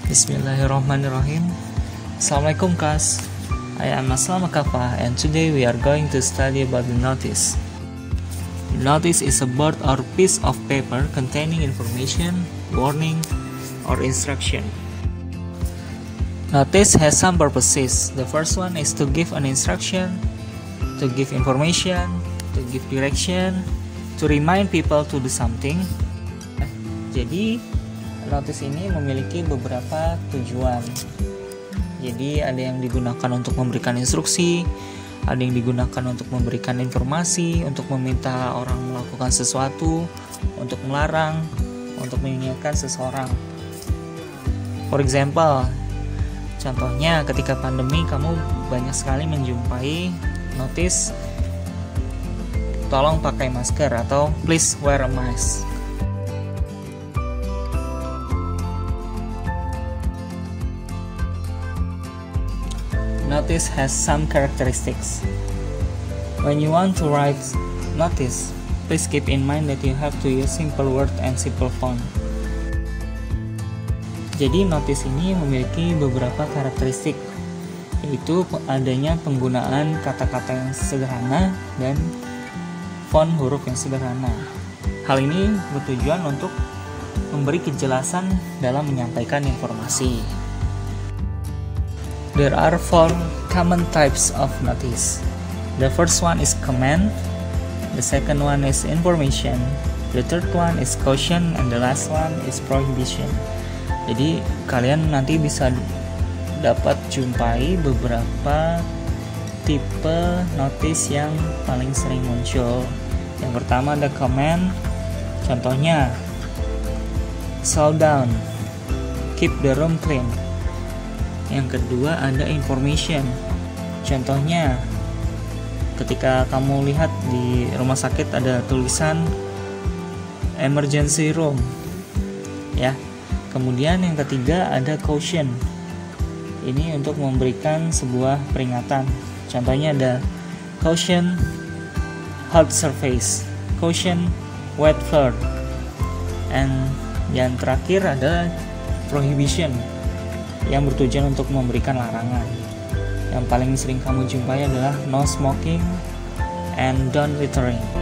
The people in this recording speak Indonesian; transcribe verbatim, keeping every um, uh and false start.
Bismillahirrahmanirrahim. Assalamualaikum class. I am Aslam Akafa and today we are going to study about the notice. Notice is a board or piece of paper containing information, warning, or instruction. Notice has some purposes. The first one is to give an instruction, to give information, to give direction, to remind people to do something. Jadi notice ini memiliki beberapa tujuan. Jadi ada yang digunakan untuk memberikan instruksi, ada yang digunakan untuk memberikan informasi, untuk meminta orang melakukan sesuatu, untuk melarang, untuk mengingatkan seseorang. For example, contohnya ketika pandemi kamu banyak sekali menjumpai notice tolong pakai masker atau please wear a mask. Notice has some characteristics. When you want to write notice, please keep in mind that you have to use simple word and simple font. Jadi notice ini memiliki beberapa karakteristik, yaitu adanya penggunaan kata-kata yang sederhana dan font huruf yang sederhana. Hal ini bertujuan untuk memberi kejelasan dalam menyampaikan informasi. There are four common types of notice. The first one is command, the second one is information, the third one is caution, and the last one is prohibition. Jadi kalian nanti bisa dapat jumpai beberapa tipe notice yang paling sering muncul. Yang pertama ada command, contohnya slow down, keep the room clean. Yang kedua ada information, contohnya ketika kamu lihat di rumah sakit ada tulisan emergency room, ya. Kemudian yang ketiga ada caution, ini untuk memberikan sebuah peringatan, contohnya ada caution hard surface, caution wet floor, and yang terakhir ada prohibition yang bertujuan untuk memberikan larangan. Yang paling sering kamu jumpai adalah no smoking and don't littering.